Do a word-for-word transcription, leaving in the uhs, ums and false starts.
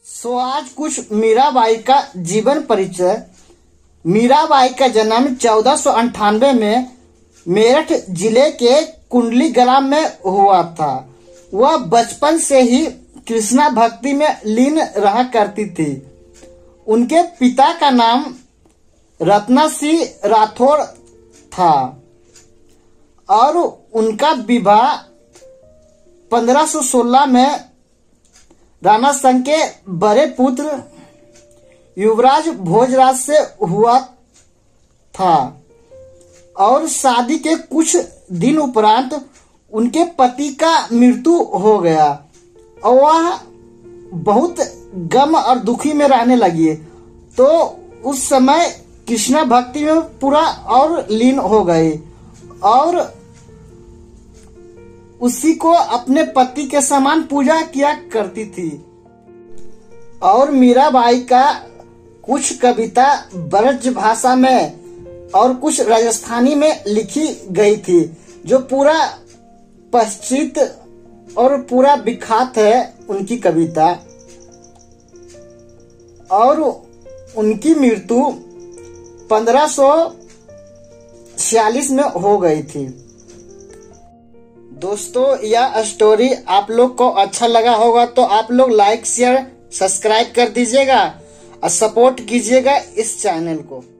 सो आज कुछ मीराबाई का जीवन परिचय। मीराबाई का जन्म चौदह सौ अंठानवे में मेरठ जिले के कुंडली ग्राम में हुआ था। वह बचपन से ही कृष्णा भक्ति में लीन रहा करती थी। उनके पिता का नाम रत्ना सिंह राठौड़ था और उनका विवाह पंद्रह सौ सोलह में राणा संघ के बड़े पुत्र युवराज भोजराज से हुआ था और शादी के कुछ दिन उपरांत उनके पति का मृत्यु हो गया और वह बहुत गम और दुखी में रहने लगी। तो उस समय कृष्णा भक्ति में पूरा और लीन हो गए और उसी को अपने पति के समान पूजा किया करती थी। और मीराबाई का कुछ कविता ब्रज भाषा में और कुछ राजस्थानी में लिखी गई थी जो पूरा प्रसिद्ध और पूरा विख्यात है उनकी कविता। और उनकी मृत्यु पंद्रह सौ छियालीस में हो गई थी। दोस्तों यह स्टोरी आप लोग को अच्छा लगा होगा तो आप लोग लाइक शेयर सब्सक्राइब कर दीजिएगा और सपोर्ट कीजिएगा इस चैनल को।